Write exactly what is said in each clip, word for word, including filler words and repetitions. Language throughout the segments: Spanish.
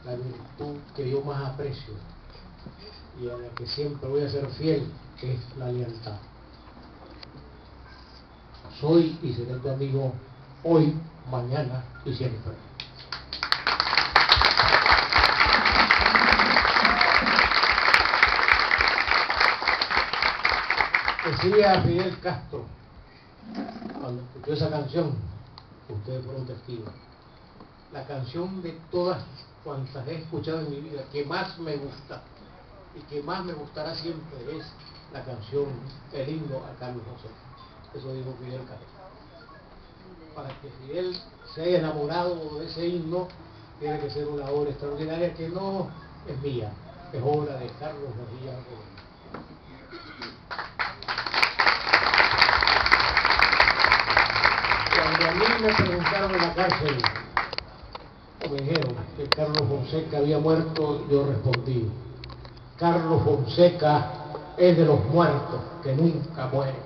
la virtud que yo más aprecio y a la que siempre voy a ser fiel, que es la lealtad. Soy y seré tu amigo hoy, mañana y siempre. Decía Fidel Castro, cuando escuchó esa canción, ustedes fueron testigos, la canción de todas cuantas he escuchado en mi vida, que más me gusta y que más me gustará siempre, es la canción El himno a Carlos José. Eso dijo Fidel Castro. Para que Fidel se haya enamorado de ese himno, tiene que ser una obra extraordinaria que no es mía, es obra de Carlos Mejía Godoy. Cuando a mí me preguntaron en la cárcel, o me dijeron que Carlos Fonseca había muerto, yo respondí: Carlos Fonseca es de los muertos que nunca mueren.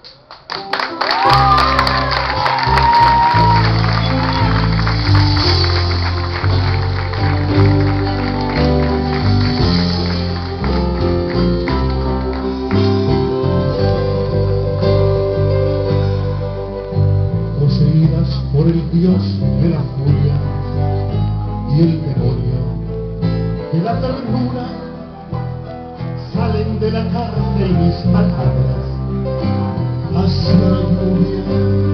Poseídas por el dios de la furia y el demonio de la ternura, salen de la cárcel mis palabras hacia la lluvia,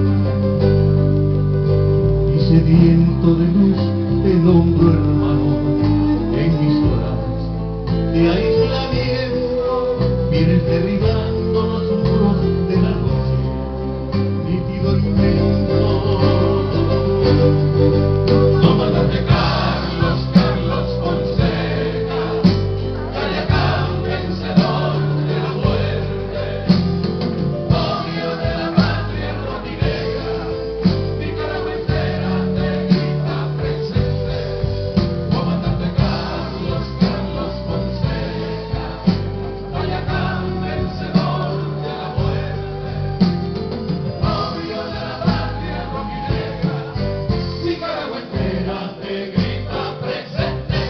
y sediento de luz te nombro hermano en mis horas de aislamiento. Vienes derribando los muros de la noche, nítido inmenso. Comandante Carlos, Carlos Fonseca, Cayacán vencedor de la muerte, novio de la patria rojinegra, Nicaragua entera te grita presente. Comandante Carlos, Carlos Fonseca, Cayacán vencedor de la muerte, novio de la patria rojinegra, Nicaragua entera te grita presente.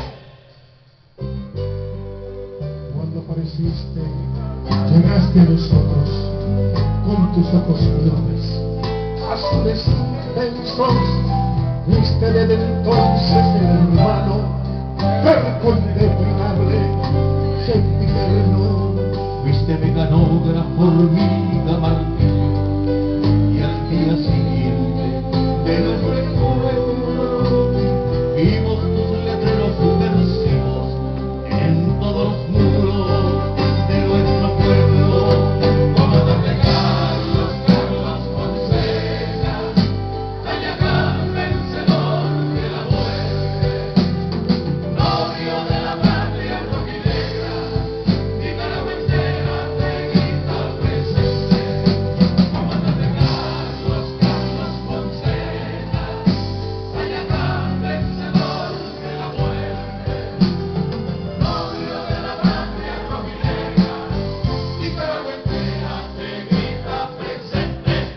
Cuando apareciste, llegaste a nosotros con tus ojos violes, azules intensos, fuiste desde entonces el hermano, terco indefinible, sempiterno. Fuiste mecanógrafo, hormiga, martillo, y al día siguiente de nuestro encuentro vimos tus letreros subversivos en todos los muros de nuestro pueblo. Comandante Carlos, Carlos Fonseca, Cayacán vencedor de la muerte, novio de la patria rojinegra, Nicaragua entera te grita presente. Comandante Carlos, Carlos Fonseca, Cayacán vencedor de la muerte, novio de la patria rojinegra, Nicaragua entera te grita presente.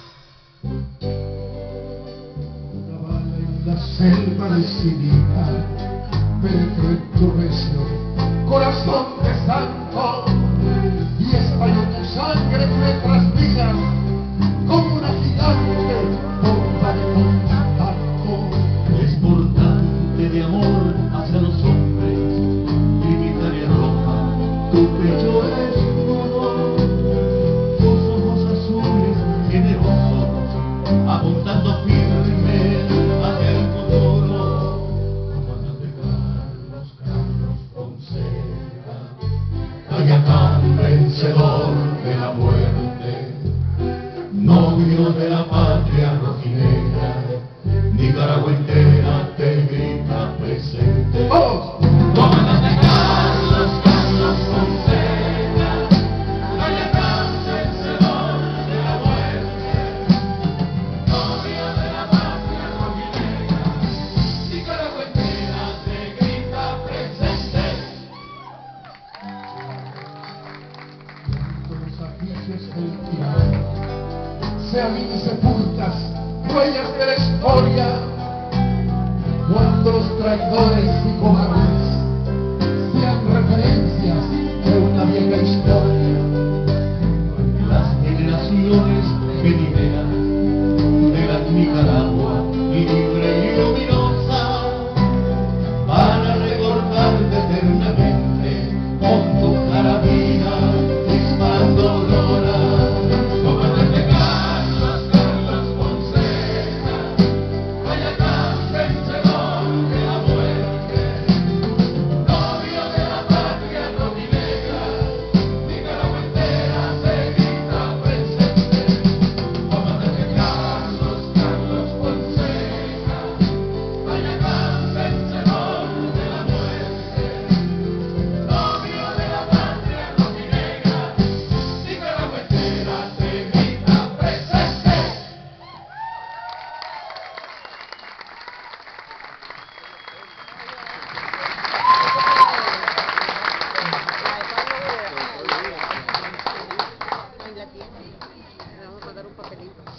Una bala en la selva decidida penetró en tu recio corazón de santo y estalló tu sangre en nuestras vidas como una gigante bomba de contacto, desbordante de amor hacia los hombres, trinitaria roja, tu pecho es nudo, tus ojos azules generosos, apuntando firme hacia el futuro. Comandante Carlos, Carlos Fonseca, Cayacán vencedor de la muerte, novio de la patria rojinegra, Nicaragua entera te grita presente. ¡Vamos! Comandante Carlos, Carlos Fonseca, Cayacán vencedor de la muerte, novio de la patria rojinegra, Nicaragua entera te grita presente. Los afiches del tiempo sean insepultas huellas de la historia, cuando los traidores y cobardes sean referencias de una vieja historia. Las generaciones venideras de la Nicaragua libre y luminosa van a recordarte eternamente con tu carabina disparando aurora. Comandante Carlos, Carlos Fonseca, vaya gran vencedor de la muerte, novio de la patria rojinegra, Nicaragua entera se grita presente. Comandante Carlos, Carlos Fonseca, vaya gran vencedor de la muerte, novio de la patria rojinegra, Nicaragua entera se grita presente. Ahí la tiene. Le vamos a dar un papelito.